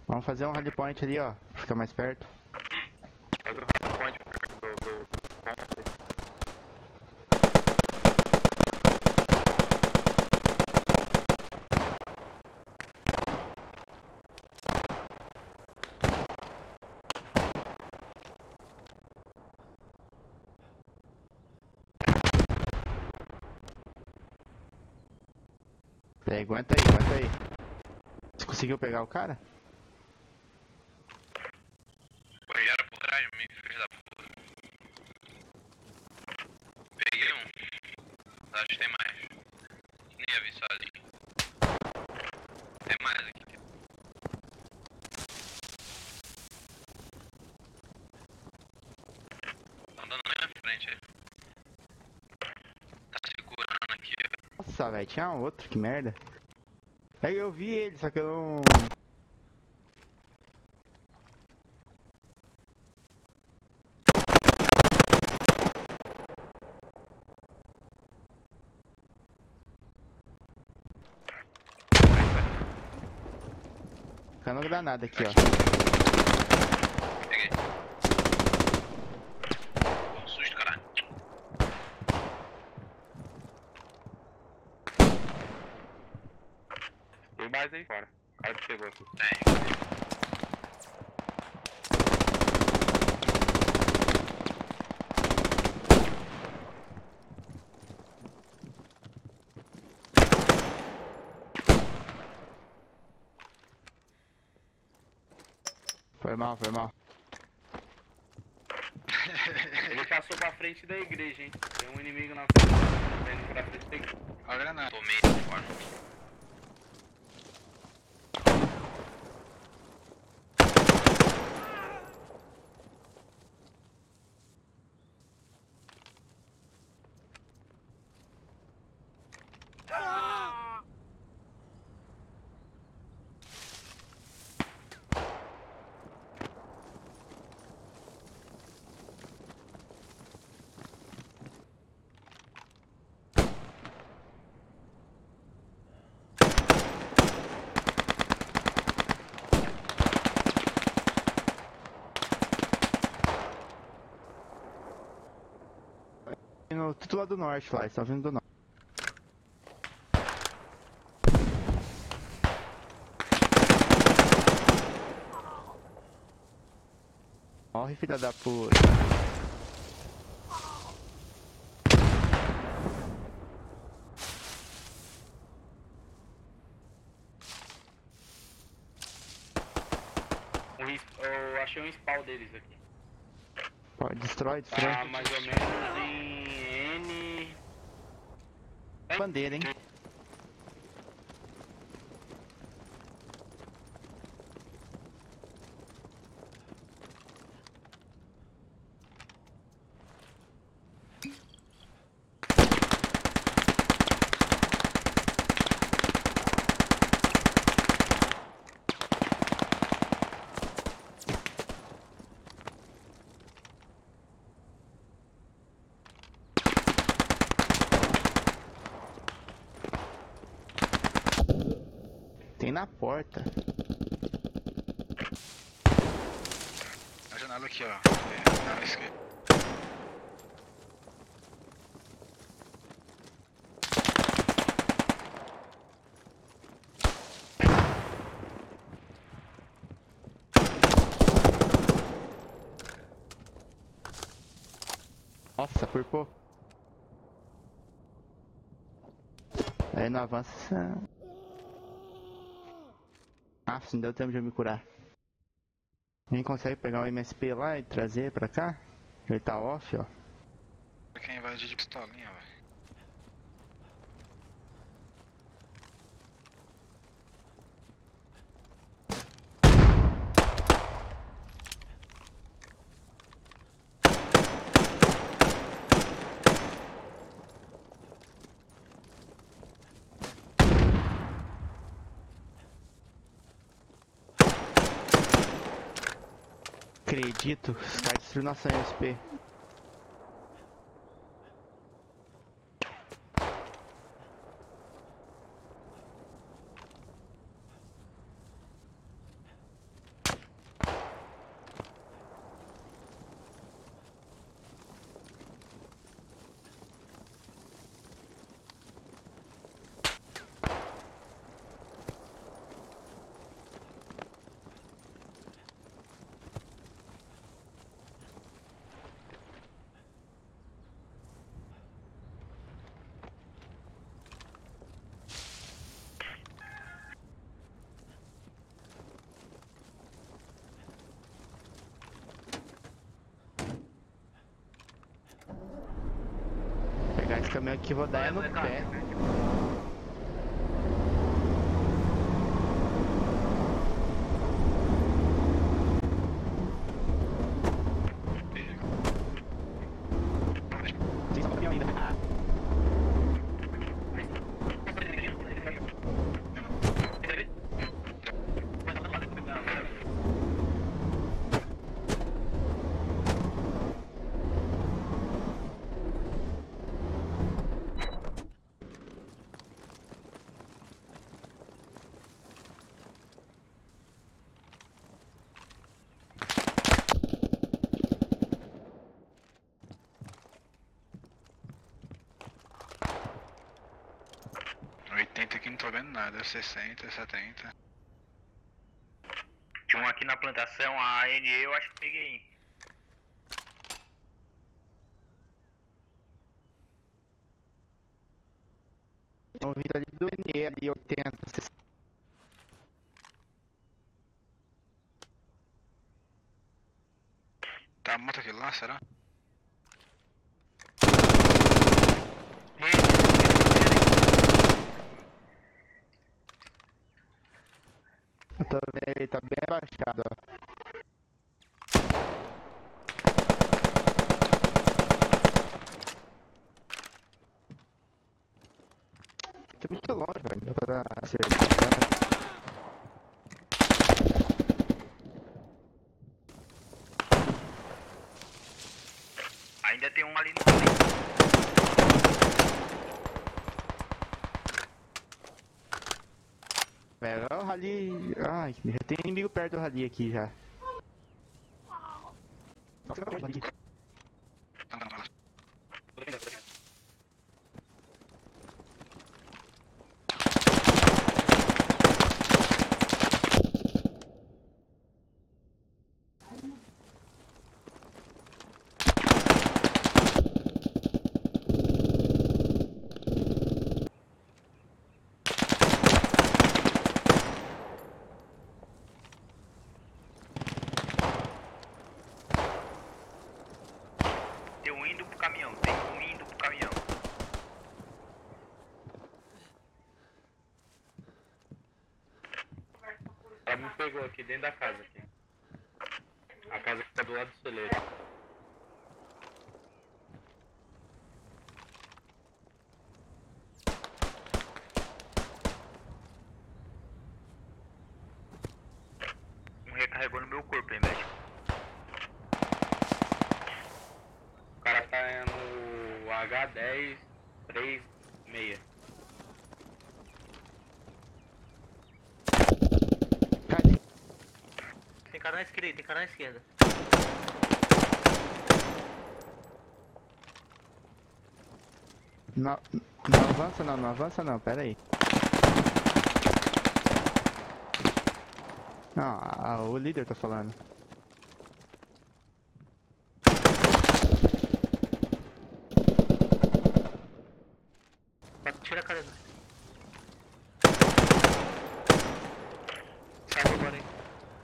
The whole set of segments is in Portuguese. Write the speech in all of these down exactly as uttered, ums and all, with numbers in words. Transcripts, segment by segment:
Vamos fazer um rally point ali, ó. Fica mais perto. Faz o rally point do, do, do... É, aguenta aí, aguenta aí. Você conseguiu pegar o cara? Olharam por trás de mim, filho da puta. Peguei um. Acho que tem mais. Nem ia vir sozinho. Tem mais aqui. Tá andando na minha frente aí. Tá segurando aqui. Nossa, velho, tinha outro, que merda. Aí eu vi ele, só que eu não... Cano granada aqui, ó. Peguei. Pô, susto, caralho. Tem mais aí fora. O cara que pegou aqui. Tem. Foi mal, foi mal. Ele passou pra frente da igreja, hein? Tem um inimigo na frente. Tá indo pra frente da igreja. Olha a granada. Tomei fora. No, tudo lá do norte, lá, eles estão vindo do norte. Morre, filha da puta. Um ris- Eu achei um spawn deles aqui. Pode, destrói, destrói. Tá mais ou menos em N. Bandeira, hein? Tem na porta. A janela aqui, ó. É, na esquerda. Nossa, por pouco. Aí não avança. Ah, não deu tempo de eu me curar. Ninguém consegue pegar o M S P lá e trazer pra cá? Ele tá off, ó. Quem vai de pistolinha, velho. Acredito, os caras destruíram nossa M S P. caminhão que vou dar é no Vai, pé. Tem só caminhão ainda. oitenta aqui não tô vendo nada, sessenta, setenta. Tinha um aqui na plantação, a A N E eu acho que peguei. Estão vindo ali do N E, ali oitenta, sessenta. Tá moto aqui lá, será? Eu tô vendo, ele tá bem abaixado, ó. Tá muito longe, velho. Pra acertar. Ainda tem um ali no meio. Velho, olha o rally. Ai, já tem inimigo perto do rally aqui já. Nossa, eu não rally. Não, não, não. Tem um indo pro caminhão, tem um indo pro caminhão. Ela me pegou aqui dentro da casa. Aqui. A casa que tá do lado do celeiro. Um recarregou no meu corpo, hein, médico. O cara tá no H dez três seis. Cadê? Tem cara na esquerda aí, tem cara na esquerda. Não, não avança não, não avança não, pera aí. Não, a, o líder tá falando. Tira a cara dele. Sai agora, hein?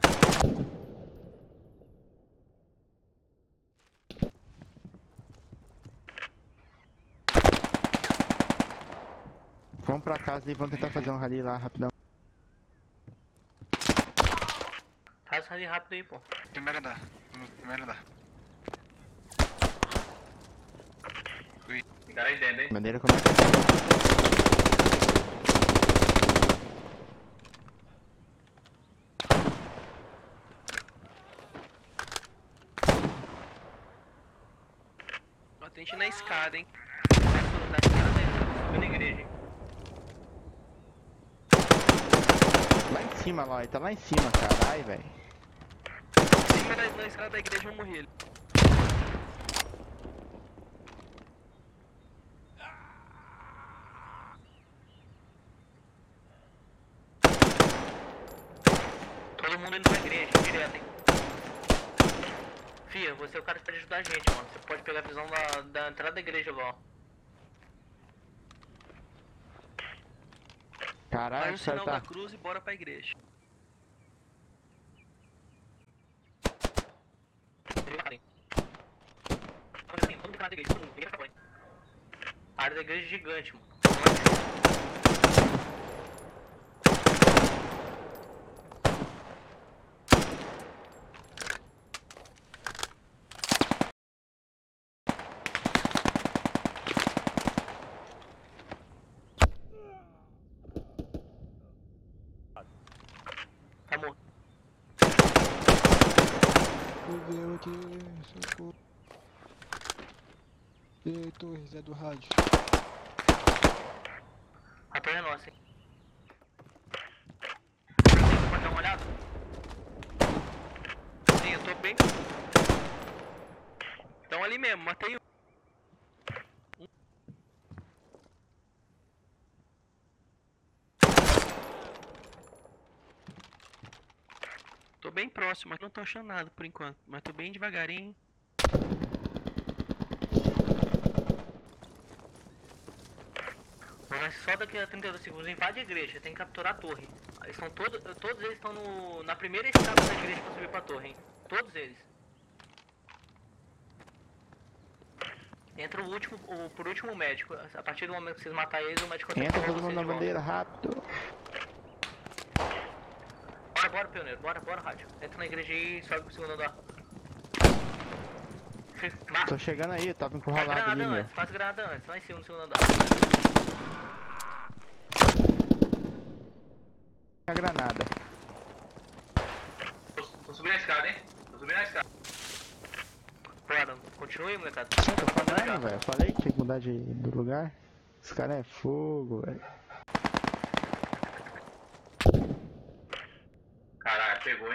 Vamos pra casa e vamos tentar fazer um rally lá rapidão. Faz ali rápido aí, pô. Primeiro andar. Primeiro andar. Tem cara aí dentro, hein? Maneira como é que Atende na escada, hein. Na escada dele, subindo na igreja, hein. Lá em cima, lá, ele tá lá em cima, caralho, velho. Em cima da, da escada da igreja eu morri ele. Todo mundo indo pra igreja, direto, hein. Fia, você é o cara que pode ajudar a gente, mano. Você pode pegar a visão da, da entrada da igreja lá, ó. Caralho, Faz o o cara sinal tá... da cruz e bora pra igreja. Todo mundo pra igreja, todo mundo, igreja pra banho. A área da igreja é gigante, mano. Tá morto. Fudeu aqui, socorro. E aí, Torres, é do rádio. A torre é nossa, hein. Pode dar uma olhada? Sim, eu tô bem. Estão ali mesmo, matei um. Tô bem próximo, mas não tô achando nada por enquanto. Mas tô bem devagarinho. Mas só daqui a trinta e dois segundos invade a igreja, tem que capturar a torre. Eles estão todos, todos eles estão no, na primeira escada da igreja pra subir pra torre, hein? Todos eles. Entra o último, o, por último o médico. A partir do momento que vocês matarem eles, o médico consegue Entra salvar todo mundo vocês na de volta. bandeira, rápido. Bora, bora, pioneiro, bora, bora, rádio. Entra na igreja aí e sobe pro segundo andar. Mata. Tô chegando aí, tava Faz encurralado granada ali, meu. antes, faz granada antes, lá em cima no segundo andar. A granada. Tô, tô subindo a escada, hein? Tô subindo a escada. Bora, continue, molecada. Eu tô falando, velho. Falei que tinha que mudar de, do lugar. Esse cara é fogo, velho. Caralho, pegou, hein?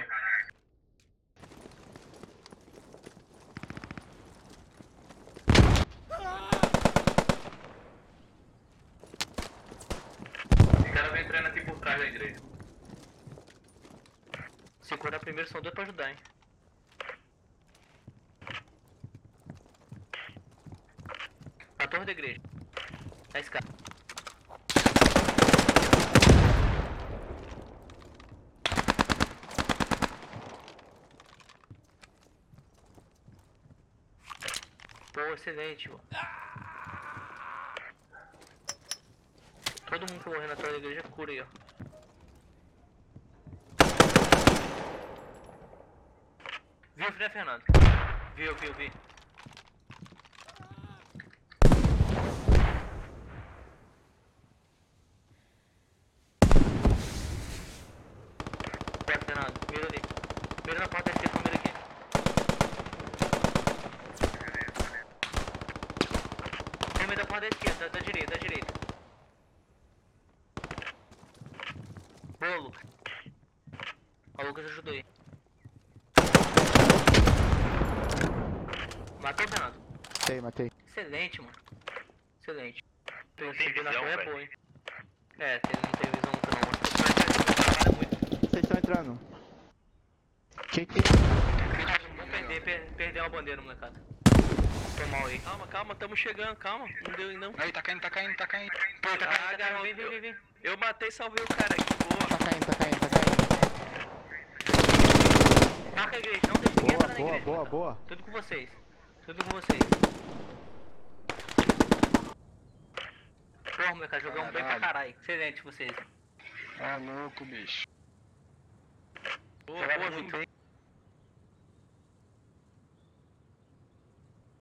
Esse cara vem entrando aqui por trás da igreja. Se curar primeiro, são dois pra ajudar, hein. Na torre da igreja. Na escada. Pô, excelente, mano. Todo mundo que morrer na torre da igreja cura aí, ó. Viu, né, Fernando? Viu, viu, viu. Bora, Fernando. Mira ali. Mira na porta da esquerda, mira aqui. Tem meio da porta da esquerda, da, da direita, da direita. Boa, Lucas. Ó, o Lucas ajudou aí. Matou, Fernando? Matei, matei. Excelente, mano. Excelente. Tem Subir na visão, torre é velho. boa, hein. É, tem, não tem visão nunca não, mano. Trabalha muito. Vocês estão entrando. Que que... Vamos perder, per, perder uma bandeira, molecada. Tô mal aí. Calma, calma, tamo chegando, calma. Não deu aí não. Aí, tá caindo, tá caindo, tá caindo. Pô, tá caindo, tá caindo. Vem, vem, vem, vem. Eu matei e salvei o cara aqui, boa. Tá caindo, tá caindo, tá caindo. Marca a igreja, não deixa ninguém Boa, entrar na boa, igreja. boa, molecada. boa. Tudo com vocês. Tudo com vocês. Porra, molecada, jogamos bem pra caralho. Excelente vocês. Ah, louco, bicho. Boa, boa, muito bem.